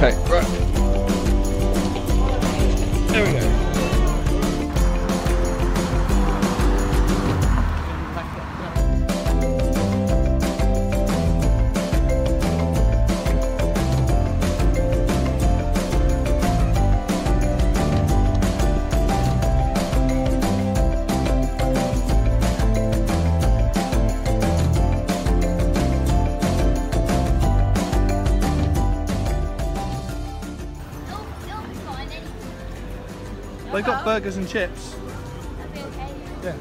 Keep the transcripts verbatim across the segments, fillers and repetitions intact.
Okay, right. There we go. They got burgers and chips. That'd be okay. Yeah.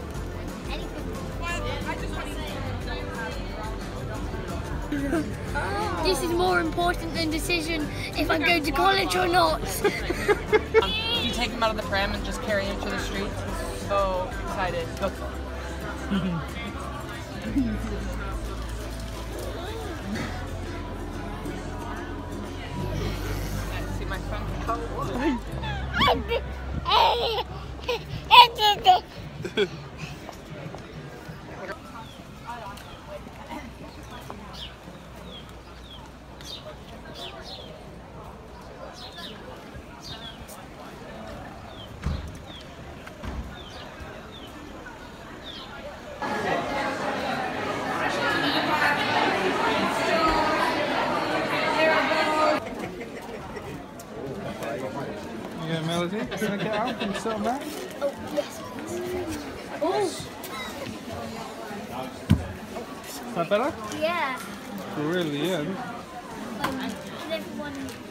This is more important than decision if I go to college or not. um, you take him out of the pram and just carry him to the streets. He's so excited. Go. See my friend? Yeah, Melody, can I get out? Can you sit on that? Oh, yes, please. Oh. Is that better? Yeah. Really, yeah. Um, can everyone